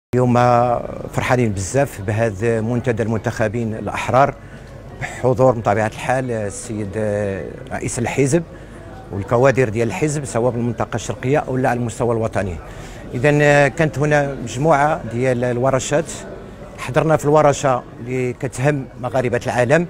اليوم فرحانين بزاف بهذا منتدى المنتخبين الأحرار بحضور من طبيعة الحال السيد رئيس الحزب والكوادر ديال الحزب سواء بالمنطقة الشرقية أو لا على المستوى الوطني. إذا كانت هنا مجموعة ديال الورشات، حضرنا في الورشة اللي كتهم مغاربة العالم،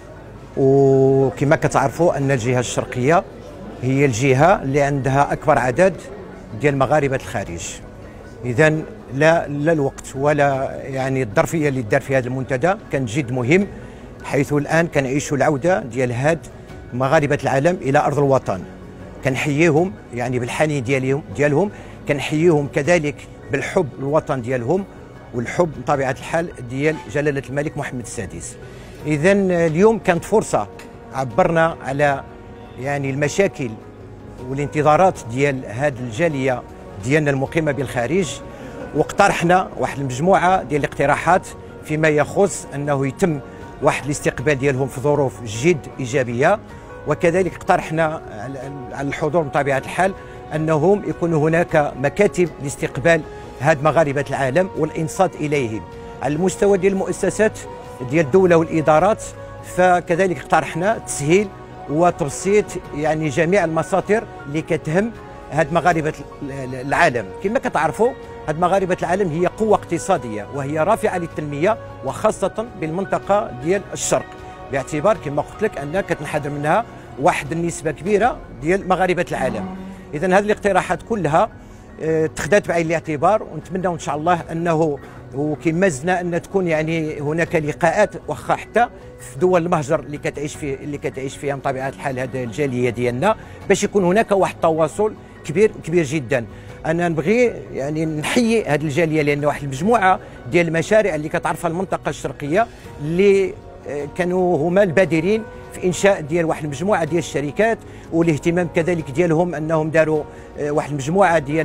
وكما كتعرفوا أن الجهة الشرقية هي الجهة اللي عندها أكبر عدد ديال مغاربة الخارج. إذا لا الوقت ولا يعني الظرفيه اللي دار في هذا المنتدى كان جد مهم، حيث الان كنعيشوا العوده ديال هاد مغاربه العالم الى ارض الوطن. كنحييهم يعني بالحنين ديالهم، كنحييهم كذلك بالحب للوطن ديالهم والحب بطبيعه الحال ديال جلاله الملك محمد السادس. اذا اليوم كانت فرصه عبرنا على يعني المشاكل والانتظارات ديال هذه الجاليه ديالنا المقيمه بالخارج، واقترحنا واحد المجموعه ديال الاقتراحات فيما يخص انه يتم واحد الاستقبال ديالهم في ظروف جد ايجابيه، وكذلك اقترحنا على الحضور بطبيعه الحال انهم يكون هناك مكاتب لاستقبال هاد مغاربه العالم والانصات اليهم على المستوى ديال المؤسسات ديال الدوله والادارات. فكذلك اقترحنا تسهيل وتبسيط يعني جميع المساطر اللي كتهم هاد مغاربه العالم. كما كتعرفوا هاد مغاربه العالم هي قوه اقتصاديه وهي رافعه للتنميه، وخاصه بالمنطقه ديال الشرق، باعتبار كما قلت لك ان كتنحدر منها واحد النسبه كبيره ديال مغاربه العالم. اذا هذه الاقتراحات كلها اتخذت بعين الاعتبار، ونتمنى ان شاء الله انه وكما زدنا ان تكون يعني هناك لقاءات واخا حتى في دول المهجر اللي كتعيش فيها من طبيعه الحال هذه الجاليه ديالنا، باش يكون هناك واحد التواصل كبير جدا. انا نبغي يعني نحيي هذه الجاليه لان واحد المجموعه ديال المشاريع اللي كتعرفها المنطقه الشرقيه اللي كانوا هما البادرين في انشاء ديال واحد المجموعه ديال الشركات، والاهتمام كذلك ديالهم انهم داروا واحد المجموعه ديال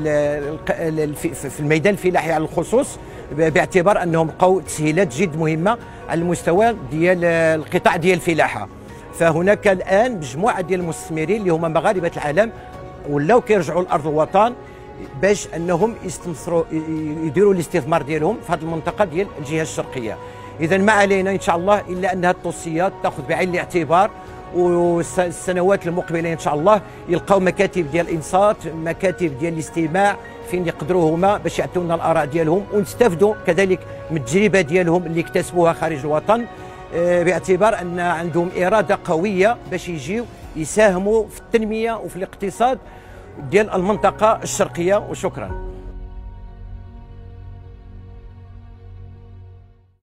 في الميدان الفلاحي على الخصوص، باعتبار انهم لقوا تسهيلات جد مهمه على المستوى ديال القطاع ديال الفلاحه. فهناك الان مجموعه ديال المستثمرين اللي هما مغاربه العالم ولاو كيرجعوا لارض الوطن باش انهم يستثمروا يديروا الاستثمار ديالهم في هذه المنطقه ديال الجهه الشرقيه. اذا ما علينا ان شاء الله الا ان هذه التوصيات تاخذ بعين الاعتبار، والسنوات المقبله ان شاء الله يلقاو مكاتب ديال الانصات، مكاتب ديال الاستماع فين يقدروا هما باش يعطيونا الاراء ديالهم، ونستافدوا كذلك من التجربه ديالهم اللي اكتسبوها خارج الوطن، باعتبار ان عندهم اراده قويه باش يجيو يساهموا في التنميه وفي الاقتصاد ديال المنطقه الشرقيه. وشكرا.